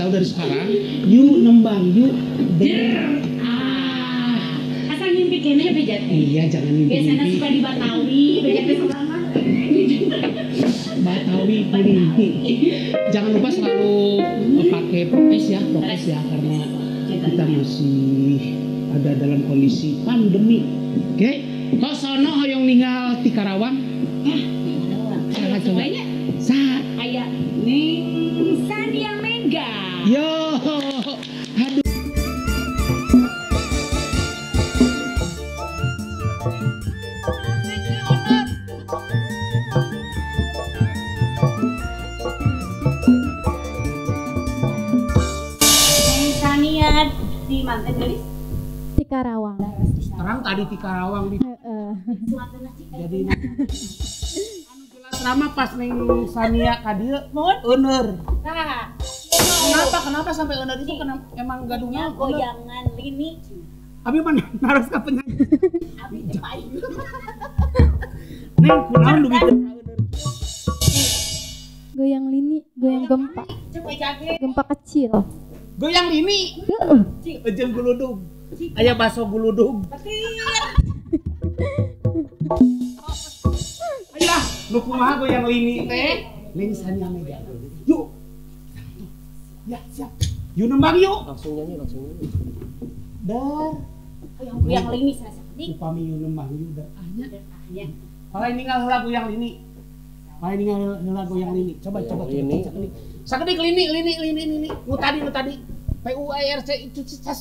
tahu dari sekarang, yuk nembang, yuk. Asal ngimpi kene bejat. Iya, jangan mimpi. Biasanya suka di Batawi, bejat di seberang. Batawi mimpi. Jangan lupa selalu pakai prokes ya, karena kita masih ada dalam kondisi pandemi. Oke, kok sono hoyong ninggal di Karawang? Sangat cobanya. Aya Ning Sania Mega. Yo, aduh. Ning Sania di mana tadi? Di Karawang. Terang tadi di Karawang di. Jadi nama pas neng Sania kadieu euneur. Nah, Kenapa sampai euneur itu emang gaduhnya goyangan lini. Abi mana naros ka penyanyi. Abi cepai. Neng kunaon dugi Goyang lini, goyang gempa. Cepai jage. Gempa kecil. goyang lini. Ejeun guludug. Aya baso guludug. Aya, nu kumaha goyang lini teh? Ning Sania Mega. Yuk. Ya, siap. Yuk nembang yuk. Langsung nyanyi. Dar. Yang lini saya sakit. Upami yuk nembang yuk dar. Ya. Paling ninggal heula goyang lini. Coba. Lini. Sakedik lini. Nu tadi. PUIRC itu cicas.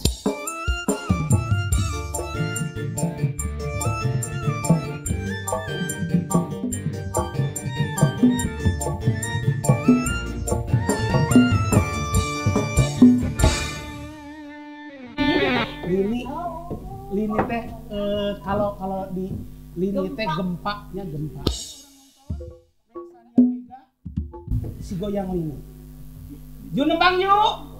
Lini teh kalau di lini teh gempanya gempa. Si goyang lini. Yuk nembang yuk.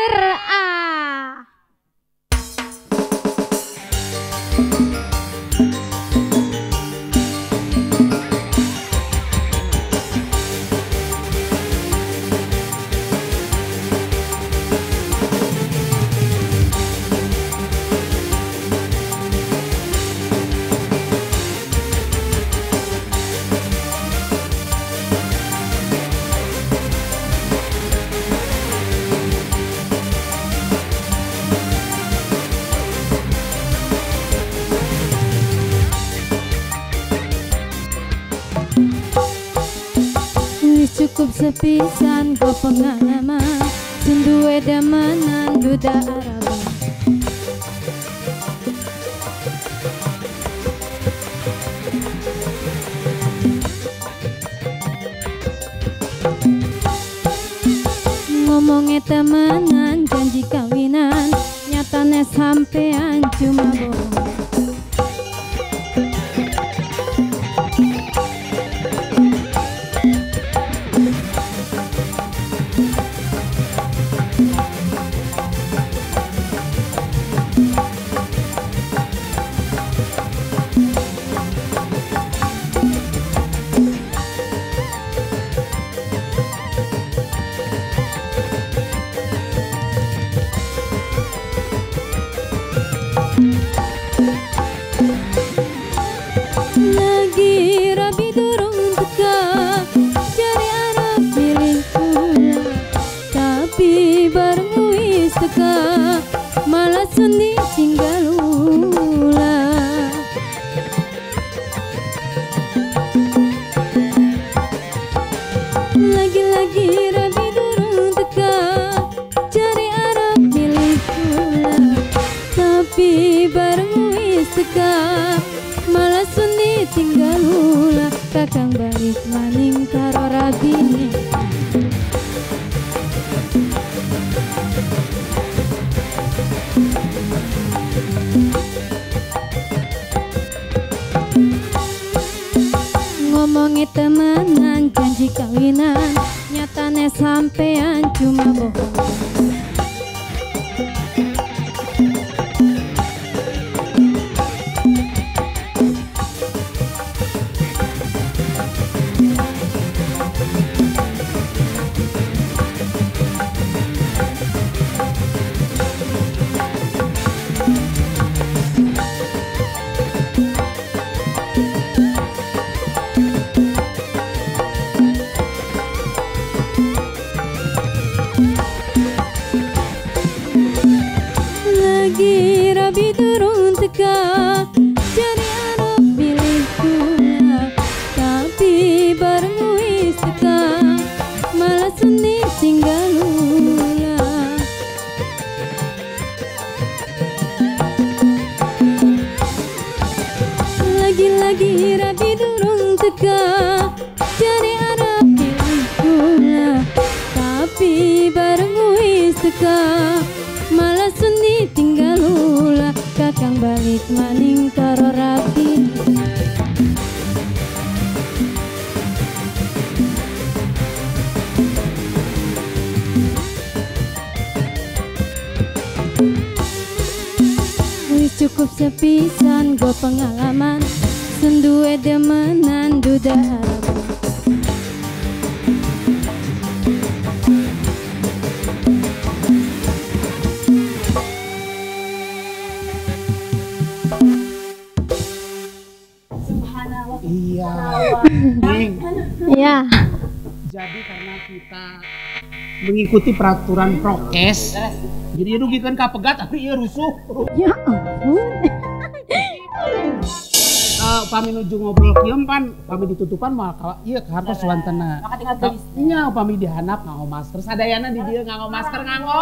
Cukup sepisan go pengalaman Sendue damanan duda Araba Ngomongnya temenan janji kawinan Nyatane sampean cuma bohong malah seni tinggal ulah lagi-lagi rabi durung teka cari arah milik ulah tapi bareng wis teka malah seni tinggal ulah kakang balik maning karo rabine ngomongnya temenan janji kawinan nyatane sampean cuma bohong lagi rabi turun teka cari arep pilih kula tapi bareng wis teka malah seni tinggal ula lagi-lagi rabi turun teka cari arep pilih kula tapi bareng wis teka malah seni tinggal ula kakang balik maning karo rapi wis cukup sepisan go pengalaman senduwe demenan duda harapan Subhanallah. Iya. Ning, ya jadi karena kita mengikuti peraturan prokes, jadi rugikan kapegat tapi iya rusuh. ya ampun Upami nuju ngobrol kieu pan, upami ditutupan mah ieu ka hartos wantena. Maka tinggal tulis. Nya upami dihandap nganggo masker, sadayana di dieu nganggo masker nganggo.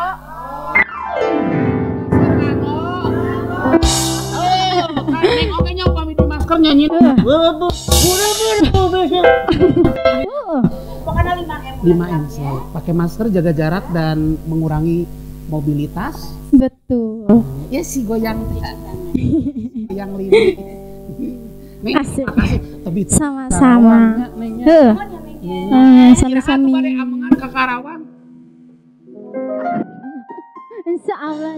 Neng oke nya upami di masker nyanyi. Pokoknya 5M. 5M selalu. Pakai masker, jaga jarak dan mengurangi mobilitas. betul Ya sih goyang yang lini. Nih, Asik. makasih. Tapi sama-sama Nengnya. sama-sama Kira amangan ke Karawang. insya Allah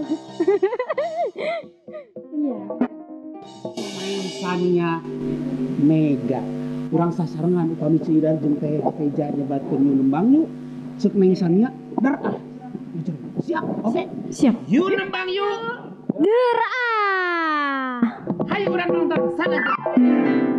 iya Mainsannya Mega. Kurang sasarengan upami ciudan jeung teh Teja nyebatkeun yu nembang yu. Ceuk mengsannya dar ah. Siap. Oke. siap Yu nembang yu. Gerah Hayu urang nonton. Sana.